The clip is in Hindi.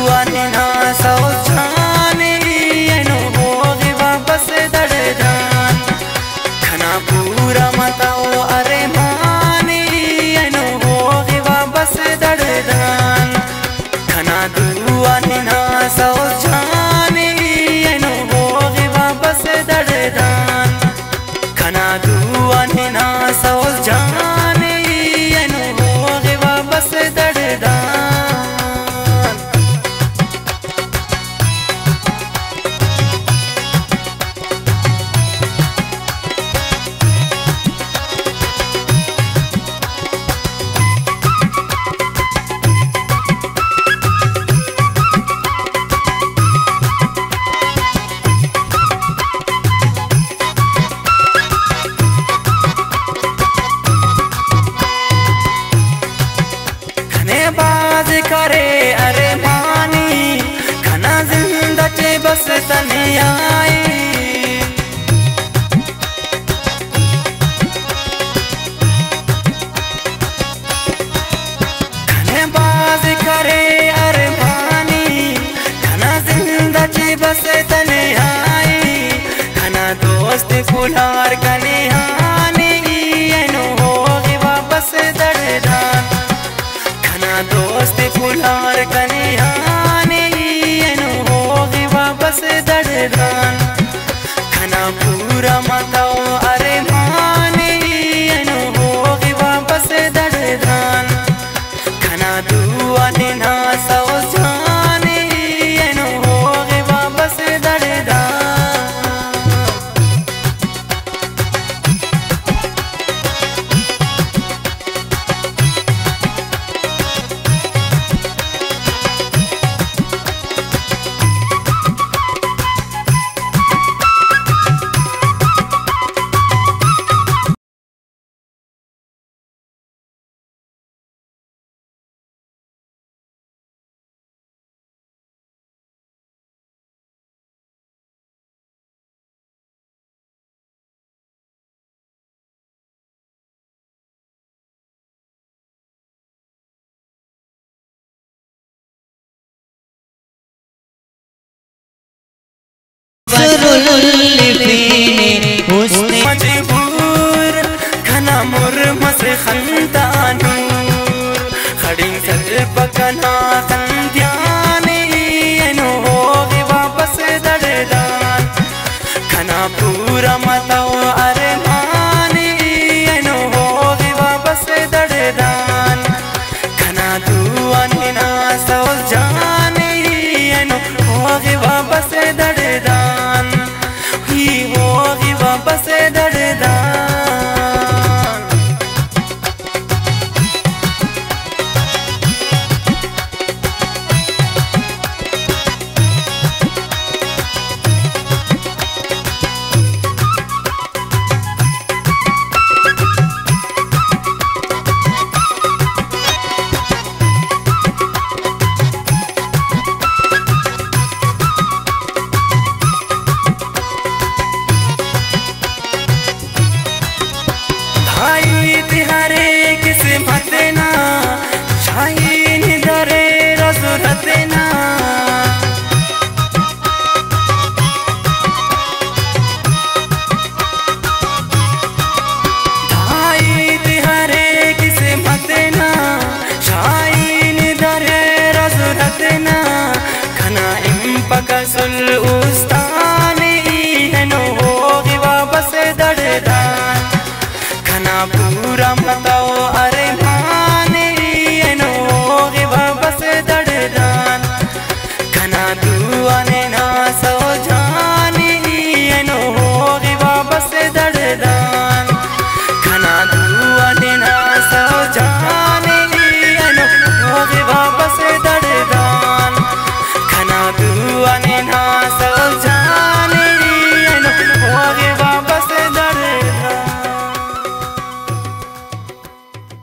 करे अरे मानी खना जिंदा चे बस तने आई खने बाज करे अरे मानी खना जिंदा चे बस तने आई खना दोस्त फुलार कने हानी एनो होगी वापस दर्दान दोस्त फुलार कन्याने एनु होगी वापस दर्दान खना पूरा मताओ अरे माने एनु होगी वापस दर्दान खना दुआ निना सौ जाने एनु होगी वापस दर्दान मजबूर खना मुर मस खंदा नूर खड़ी सर पकना